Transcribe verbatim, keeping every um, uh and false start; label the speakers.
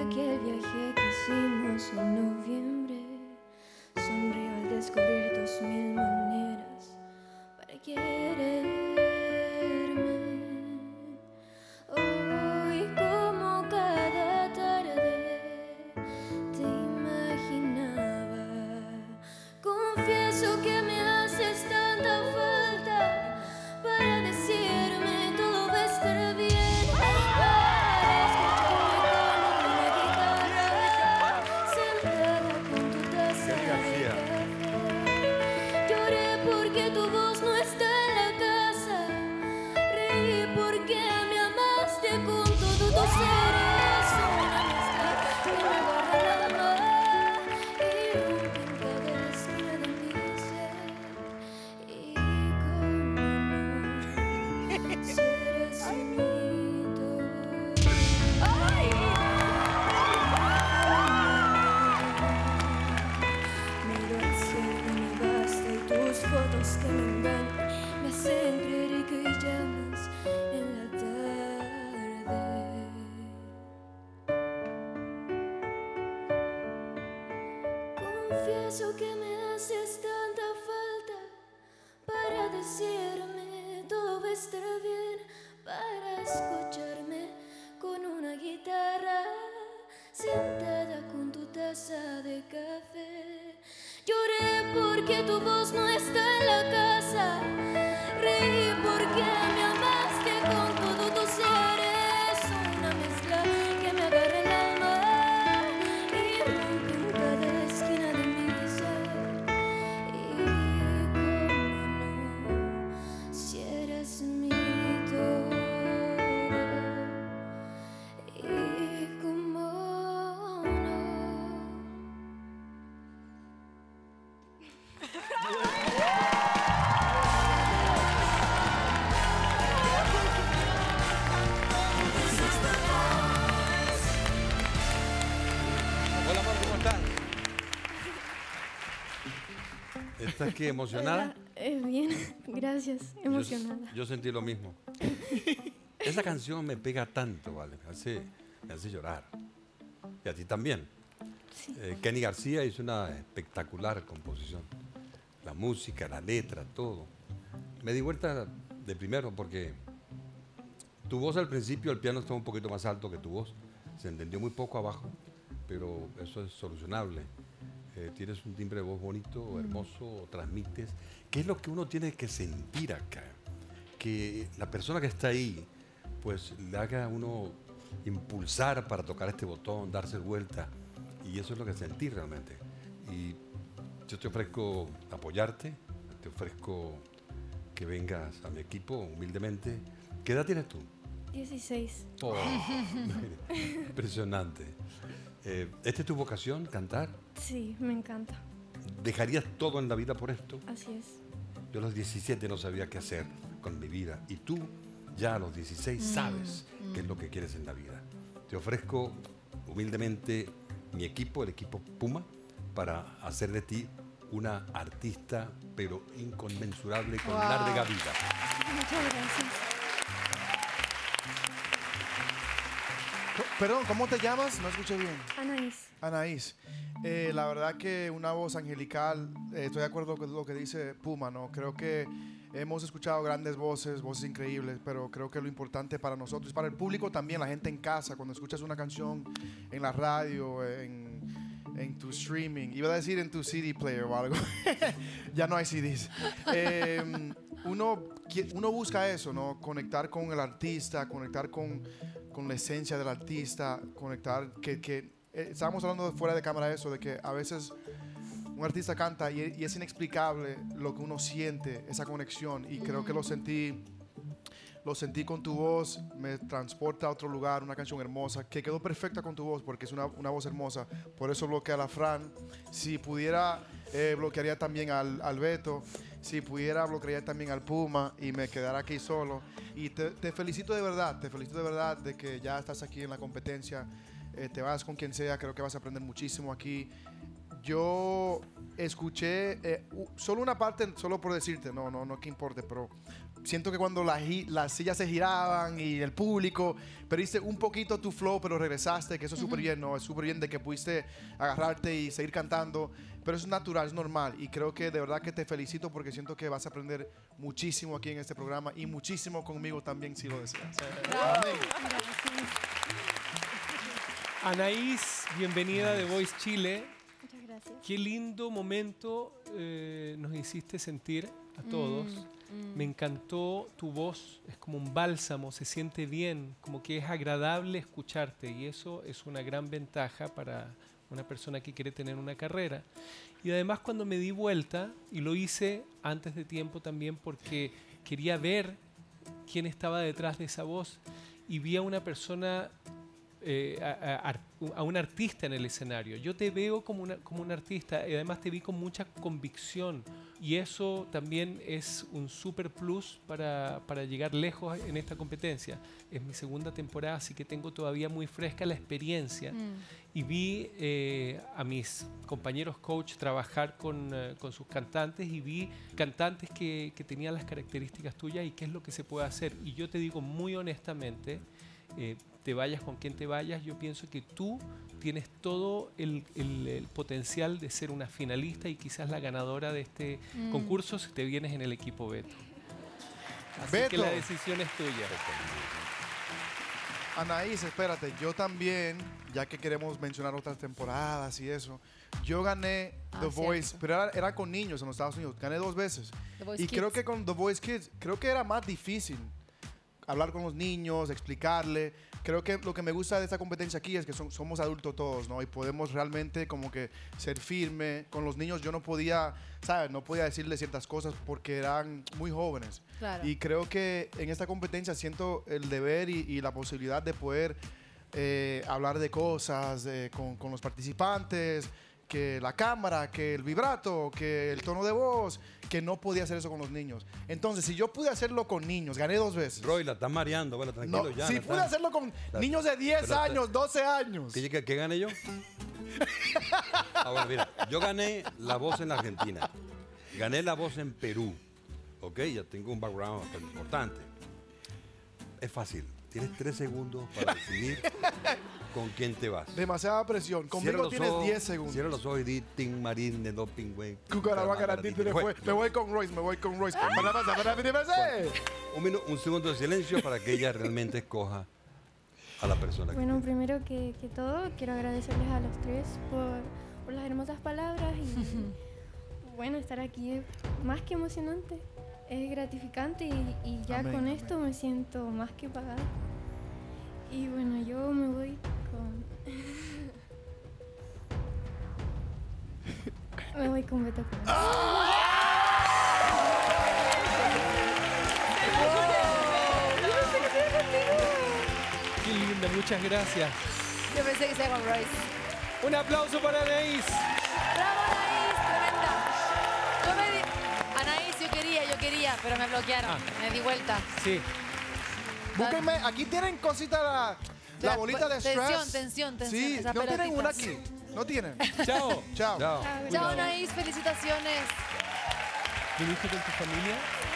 Speaker 1: aquel viaje que hicimos en noviembre. Sonrío al descubrir dos mil maneras para quererme. Hoy como cada tarde te imaginaba. Confieso que me haces tanta falta para decirme todo va a estar bien. Porque tu voz no está en la casa. Reí porque me amaste con todo tu ser. Es una mezcla que me agarra el alma y rompe en cada esquina de mi ser. Y cómo no, serás mi todo. ¡Ay! Miro al cielo y me basta y tus fotos que me engañan me hacen creer que llamas en la tarde. Confieso que me haces tanta falta para decirme todo va a estar bien, para escucharme con una guitarra sentada con tu taza de café. Lloré porque tu voz no está en la casa. Reí porque me amaste con todo tu ser. Es una mezcla que me agarra el alma y rompe en cada esquina de mi ser. Y cómo no, si eres mi todo. Y cómo no.
Speaker 2: Hola, amor, ¿cómo estás? ¿Estás aquí emocionada?
Speaker 1: Hola, eh, bien, gracias, emocionada.
Speaker 2: Yo, yo sentí lo mismo. Esa canción me pega tanto, ¿vale? Me hace, me hace llorar. Y a ti también.
Speaker 1: Sí.
Speaker 2: Eh, Kenny García hizo una espectacular composición. La música, la letra, todo. Me di vuelta de primero porque tu voz al principio, el piano estaba un poquito más alto que tu voz. Se entendió muy poco abajo, pero eso es solucionable. Eh, tienes un timbre de voz bonito, hermoso, transmites. ¿Qué es lo que uno tiene que sentir acá? Que la persona que está ahí, pues le haga a uno impulsar para tocar este botón, darse vuelta. Y eso es lo que sentí realmente. Y yo te ofrezco apoyarte, te ofrezco que vengas a mi equipo humildemente. ¿Qué edad tienes tú?
Speaker 1: dieciséis.
Speaker 2: Oh, impresionante. Eh, ¿Esta es tu vocación, cantar?
Speaker 1: Sí, me encanta.
Speaker 2: ¿Dejarías todo en la vida por esto?
Speaker 1: Así es.
Speaker 2: Yo a los diecisiete no sabía qué hacer con mi vida. Y tú ya a los dieciséis sabes mm, qué mm. es lo que quieres en la vida. Te ofrezco humildemente mi equipo, el equipo Puma, para hacer de ti una artista, pero inconmensurable, con wow. larga vida.
Speaker 1: Muchas gracias.
Speaker 3: Perdón, ¿cómo te llamas? No escuché bien.
Speaker 1: Anaís.
Speaker 3: Anaís. Eh, la verdad que una voz angelical, eh, estoy de acuerdo con lo que dice Puma, ¿no? Creo que hemos escuchado grandes voces, voces increíbles, pero creo que lo importante para nosotros, para el público también, la gente en casa, cuando escuchas una canción en la radio, en, en tu streaming, iba a decir en tu C D player o algo, ya no hay C Ds. Eh, uno, uno busca eso, ¿no? Conectar con el artista, conectar con, con la esencia del artista, conectar, que, que eh, estábamos hablando fuera de cámara eso, de que a veces un artista canta y, y es inexplicable lo que uno siente, esa conexión, y creo que lo sentí, lo sentí con tu voz, me transporta a otro lugar, una canción hermosa, que quedó perfecta con tu voz, porque es una, una voz hermosa, por eso bloquea a la Fran. Si pudiera, eh, bloquearía también al, al Beto, si pudiera, bloquearía también al Puma, y me quedara aquí solo. Y te, te felicito de verdad, te felicito de verdad de que ya estás aquí en la competencia, eh, te vas con quien sea, creo que vas a aprender muchísimo aquí. yo escuché eh, u- solo una parte, solo por decirte, no, no, no que importe, pero siento que cuando las, gi- las sillas se giraban y el público, perdiste un poquito tu flow, pero regresaste, que eso es súper bien, ¿no? Es súper bien de que pudiste agarrarte y seguir cantando, pero es natural, es normal. Y creo que de verdad que te felicito porque siento que vas a aprender muchísimo aquí en este programa y muchísimo conmigo también, si lo deseas. Amén.
Speaker 4: Anaís, bienvenida de Voice Chile.
Speaker 1: Muchas gracias.
Speaker 4: Qué lindo momento eh, nos hiciste sentir a todos.
Speaker 1: Mm, mm.
Speaker 4: Me encantó tu voz, es como un bálsamo, se siente bien, como que es agradable escucharte y eso es una gran ventaja para una persona que quiere tener una carrera. Y además cuando me di vuelta, y lo hice antes de tiempo también porque quería ver quién estaba detrás de esa voz y vi a una persona, eh, a, a- a un artista en el escenario. Yo te veo como, una, como un artista y además te vi con mucha convicción y eso también es un super plus para, para llegar lejos en esta competencia. Es mi segunda temporada, así que tengo todavía muy fresca la experiencia
Speaker 1: Mm.
Speaker 4: y vi eh, a mis compañeros coach trabajar con, eh, con sus cantantes y vi cantantes que, que tenían las características tuyas y qué es lo que se puede hacer. Y yo te digo muy honestamente, eh, te vayas con quien te vayas, yo pienso que tú tienes todo el, el- el potencial de ser una finalista y quizás la ganadora de este
Speaker 1: Mm.
Speaker 4: concurso si te vienes en el equipo Beto. Así
Speaker 3: Beto.
Speaker 4: que la decisión es tuya.
Speaker 3: Anaís, espérate, yo también, ya que queremos mencionar otras temporadas y eso, yo gané
Speaker 5: Ah,
Speaker 3: The
Speaker 5: cierto.
Speaker 3: Voice, pero era, era con niños en los Estados Unidos, gané dos veces.
Speaker 5: The Voice
Speaker 3: Y creo
Speaker 5: Kids.
Speaker 3: que con The Voice Kids, creo que era más difícil hablar con los niños, explicarle. Creo que lo que me gusta de esta competencia aquí es que son- somos adultos todos, ¿no? Y podemos realmente como que ser firme. Con los niños yo no podía, ¿sabes? No podía decirles ciertas cosas porque eran muy jóvenes.
Speaker 5: Claro.
Speaker 3: Y creo que en esta competencia siento el deber y, y la posibilidad de poder eh, hablar de cosas eh, con, con los participantes, que la cámara, que el vibrato, que el tono de voz, que no podía hacer eso con los niños. Entonces, si yo pude hacerlo con niños, gané dos veces.
Speaker 2: Roy, la estás mareando, bueno, tranquilo
Speaker 3: No,
Speaker 2: ya.
Speaker 3: si
Speaker 2: Natán.
Speaker 3: pude hacerlo con
Speaker 2: La-
Speaker 3: niños de diez
Speaker 2: pero-
Speaker 3: años, doce años.
Speaker 2: ¿Qué, qué, qué gané yo? Ah, bueno, mira, yo gané la voz en la Argentina. Gané la voz en Perú. Ok, ya tengo un background bastante importante. Es fácil. Tienes tres segundos para decidir con quién te vas.
Speaker 3: Demasiada presión.
Speaker 2: Cierra
Speaker 3: Conmigo
Speaker 2: los
Speaker 3: tienes
Speaker 2: ojos,
Speaker 3: diez segundos.
Speaker 2: Cierra los ojos y di Tim Marín de Doping, güey.
Speaker 3: Cucarabacaratí, te fue. Me voy con Royce, me voy con Royce. Para pasar, para pasar.
Speaker 2: Un, minu- un segundo de silencio para que ella realmente escoja a la persona que
Speaker 1: Bueno, primero que, que todo, quiero agradecerles a los tres por, por las hermosas palabras y bueno, estar aquí es más que emocionante, es gratificante y, y ya
Speaker 3: Amén,
Speaker 1: con
Speaker 3: amén.
Speaker 1: esto me siento más que pagada. Y bueno, yo me voy con... me voy con Beto Cuevas.
Speaker 4: Qué linda, muchas gracias.
Speaker 5: Yo pensé que sea con Royce.
Speaker 4: Un aplauso para Anaís.
Speaker 5: ¡Bravo, Anaís! ¡Tremenda! Yo me di... Anaís, yo quería, yo quería, pero me bloquearon.
Speaker 4: Ah.
Speaker 5: Me di vuelta.
Speaker 4: Sí.
Speaker 3: Búsquenme, aquí tienen cosita la, la
Speaker 5: Ya,
Speaker 3: bolita de stress.
Speaker 5: tensión, tensión, tensión,
Speaker 3: Sí,
Speaker 5: esas
Speaker 3: no tienen una
Speaker 5: pelotitas.
Speaker 3: aquí. No tienen.
Speaker 4: Chao.
Speaker 3: Chao.
Speaker 2: Chao.
Speaker 5: Chao, Anaís, felicitaciones.
Speaker 4: ¿Viniste con tu familia?